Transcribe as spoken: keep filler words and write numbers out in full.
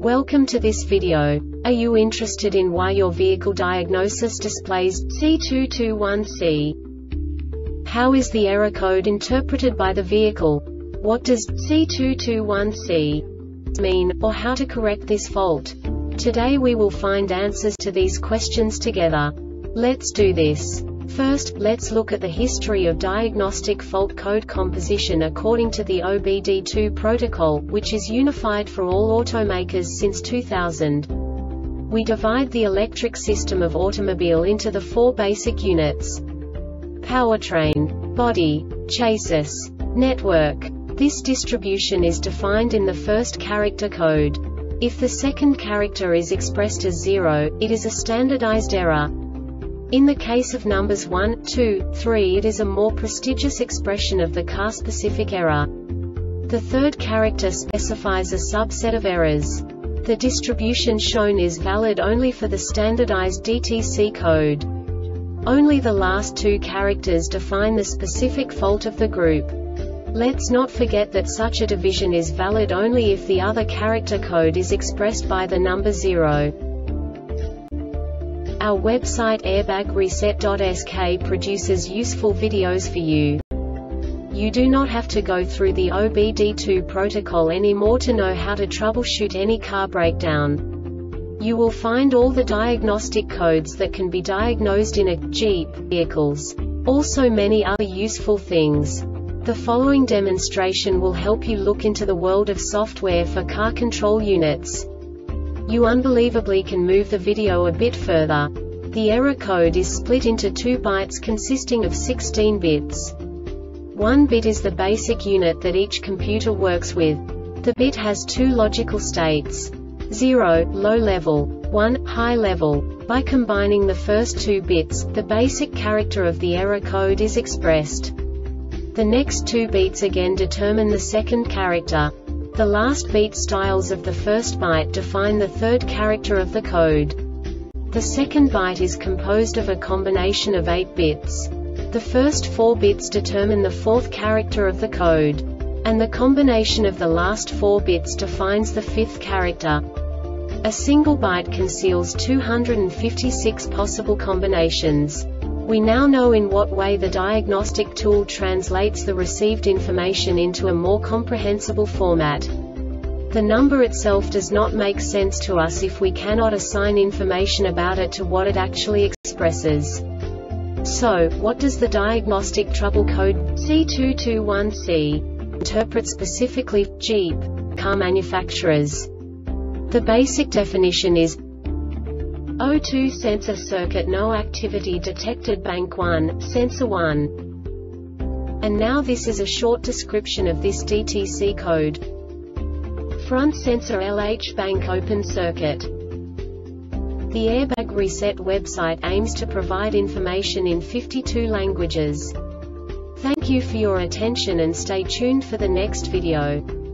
Welcome to this video. Are you interested in why your vehicle diagnosis displays C two two one C? How is the error code interpreted by the vehicle? What does C two two one C mean, or how to correct this fault? Today we will find answers to these questions together. Let's do this. First, let's look at the history of diagnostic fault code composition according to the O B D two protocol, which is unified for all automakers since two thousand. We divide the electric system of automobile into the four basic units: powertrain, body, chassis, network. This distribution is defined in the first character code. If the second character is expressed as zero, it is a standardized error. In the case of numbers one, two, three, it is a more prestigious expression of the car-specific error. The third character specifies a subset of errors. The distribution shown is valid only for the standardized D T C code. Only the last two characters define the specific fault of the group. Let's not forget that such a division is valid only if the other character code is expressed by the number zero. Our website airbag reset dot S K produces useful videos for you. You do not have to go through the O B D two protocol anymore to know how to troubleshoot any car breakdown. You will find all the diagnostic codes that can be diagnosed in a Jeep vehicles. Also many other useful things. The following demonstration will help you look into the world of software for car control units. You unbelievably can move the video a bit further. The error code is split into two bytes consisting of sixteen bits. One bit is the basic unit that each computer works with. The bit has two logical states: zero, low level, one, high level. By combining the first two bits, the basic character of the error code is expressed. The next two beats again determine the second character. The last beat styles of the first byte define the third character of the code. The second byte is composed of a combination of eight bits. The first four bits determine the fourth character of the code. And the combination of the last four bits defines the fifth character. A single byte conceals two hundred fifty-six possible combinations. We now know in what way the diagnostic tool translates the received information into a more comprehensible format. The number itself does not make sense to us if we cannot assign information about it to what it actually expresses. So, what does the diagnostic trouble code C two two one C interpret specifically for Jeep car manufacturers? The basic definition is O two sensor circuit, no activity detected, bank one, sensor one. And now this is a short description of this D T C code. Front sensor L H, bank open circuit. The Airbag Reset website aims to provide information in fifty-two languages. Thank you for your attention and stay tuned for the next video.